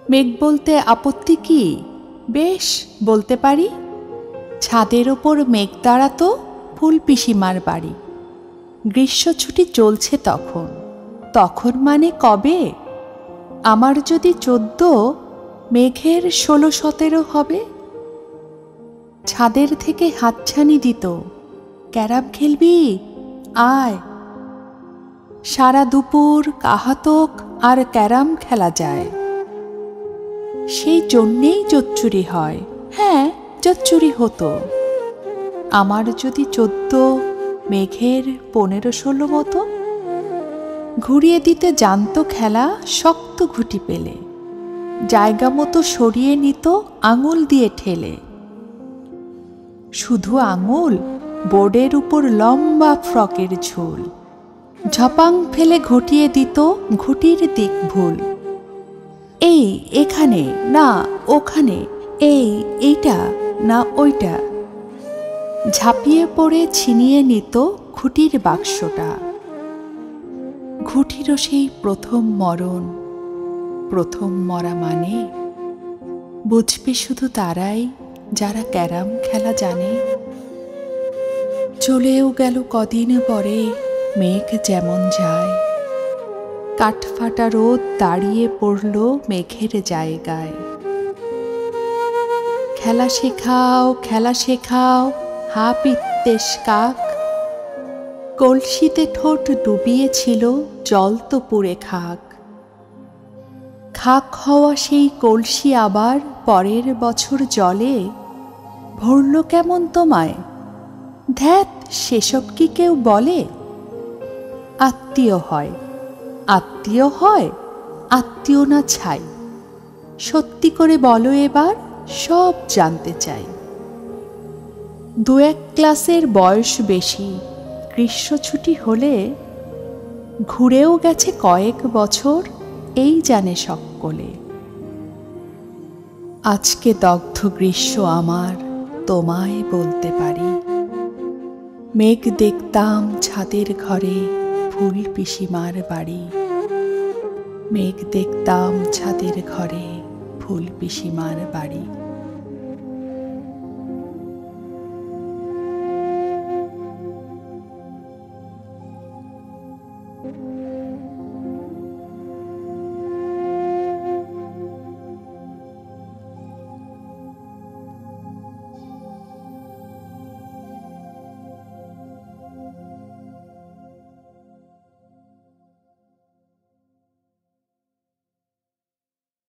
মেঘ বলতে আপত্তি কি? বেশ, বলতে পারি। ছাদের ওপর মেঘ দাঁড়াতো ফুল পিসিমার বাড়ি। গ্রীষ্ম ছুটি চলছে তখন। তখন মানে কবে? আমার যদি 14, মেঘের 16-17 হবে। ছাদের থেকে হাতছানি দিত, ক্যারাম খেলবি? আয়। সারা দুপুর কাহাতক আর ক্যারাম খেলা যায়। সেই জন্যেই জোচ্চুরি হয়। হ্যাঁ, জোচ্চুরি হতো। আমার যদি 14, মেঘের 15-16 মতো। ঘুরিয়ে দিতে জানতো খেলা শক্ত ঘুটি পেলে। জায়গা মতো সরিয়ে নিত আঙুল দিয়ে ঠেলে। শুধু আঙুল, বোর্ডের উপর লম্বা ফ্রকের ঝুল। ঝপাং ফেলে ঘটিয়ে দিত ঘুটির দিক ভুল। এই এখানে না ওখানে, এইটা না ওইটা। ঝাঁপিয়ে পড়ে ছিনিয়ে নিত ঘুটির বাক্সটা। ঘুটিরও সেই প্রথম মরণ। প্রথম মরা মানে বুঝবে শুধু তারাই যারা ক্যারাম খেলা জানে। চলেও গেল কদিন পরে মেঘ যেমন যায়। কাঠফাটা রোদ দাঁড়িয়ে পড়ল মেঘের জায়গায়। খেলা শেখাও, খেলা শেখাও, হা পিত্তেশ কাক। কলসিতে ঠোঁট ডুবিয়েছিল জল তো পুড়ে খাক। খাক হওয়া সেই কলসি আবার পরের বছর জলে ভরল কেমন তোমায়? ধ্যাত, সেসব কি কেউ বলে? আত্মীয় হয়, আত্মীয় হয়, আত্মীয় না ছাই। সত্যি করে বলো এবার, সব জানতে চাই। 2-1 ক্লাসের বয়স বেশি, গ্রীষ্ম ছুটি হলে ঘুরেও গেছে কয়েক বছর, এই জানে সকলে। আজকে দগ্ধ গ্রীষ্ম আমার, তোমায় বলতে পারি। মেঘ দেখতাম ছাদের ঘরে ফুল পিসিমার বাড়ি। মেঘ দেখতাম ছাদের ঘরে ফুল পিসিমার বাড়ি।